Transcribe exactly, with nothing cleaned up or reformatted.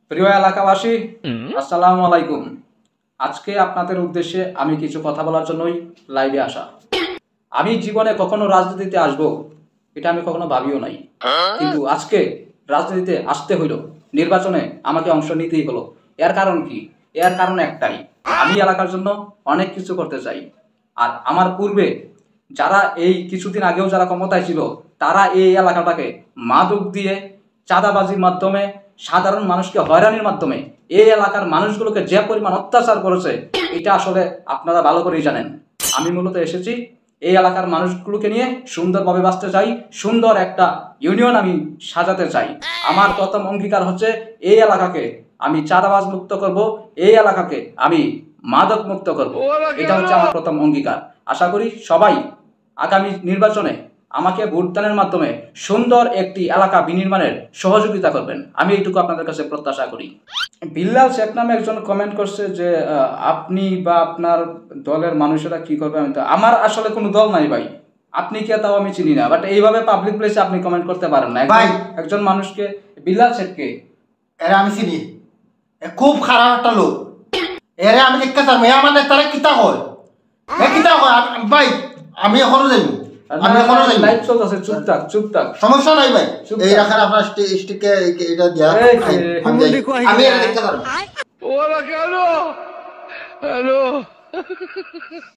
প্রিয় এলাকাবাসী, আসসালামু আলাইকুম। আজকে আপনাদের উদ্দেশ্যে আমি কিছু কথা বলার জন্যই লাইভে আসা। আমি জীবনে কখনো রাজনীতিতে আসব এটা আমি কখনো ভাবিও নাই, কিন্তু আজকে রাজনীতিতে আসতে হইল, নির্বাচনে আমাকে অংশ নিতেই হলো। এর কারণ কি? এর কারণ একটাই, আমি এলাকার জন্য অনেক কিছু করতে চাই। আর আমার পূর্বে যারা এই কিছুদিন আগেও যারা ক্ষমতায় ছিল, তারা এই এলাকাটাকে মাদক দিয়ে, চাঁদাবাজির মাধ্যমে, সাধারণ মানুষকে হয়রানির মাধ্যমে এই এলাকার মানুষগুলোকে যে পরিমাণ অত্যাচার করেছে, এটা আসলে আপনারা ভালো করেই জানেন। আমি মূলত এসেছি এই এলাকার মানুষগুলোকে নিয়ে সুন্দরভাবে বাঁচতে চাই, সুন্দর একটা ইউনিয়ন আমি সাজাতে চাই। আমার প্রথম অঙ্গীকার হচ্ছে এই এলাকাকে আমি চাঁদাবাজ মুক্ত করব, এই এলাকাকে আমি মাদক মুক্ত করব। এটা হচ্ছে আমার প্রথম অঙ্গীকার। আশা করি সবাই আগামী নির্বাচনে আমাকে ভোটদানের মাধ্যমে সুন্দর একটি এলাকা বিনির্মাণের সহযোগিতা করবেন, আমি এইটুকু আপনাদের কাছে প্রত্যাশা করি। বিল্লাল শেখ নামে একজন কমেন্ট করছে যে আপনি বা আপনার দলের মানুষেরা কি করবে। আমি তো, আমার আসলে কোনো দল নাই ভাই, আপনি কে তাও আমি চিনি না, বাট এইভাবে পাবলিক প্লেসে আপনি কমেন্ট করতে পারেন না। ভাই একজন মানুষকে, বিল্লাল শেখকে এরা আমি চিনি, খুব খারাপ একটা লোক। এরা আমি দেখতে চাই মেয়া মানে তারা কিতা হয়, এ কিতা হয় ভাই। আমি এখনো যাইব, আমি এখনো যাইব। লাইভ চলতেছে, চুপ থাক চুপ থাক, সমস্যা নাই ভাই। এই রাখার আপনার স্টিকে এটা দিয়া আমি এটা দেখতে পারবো। Hola, Carlos. Hello.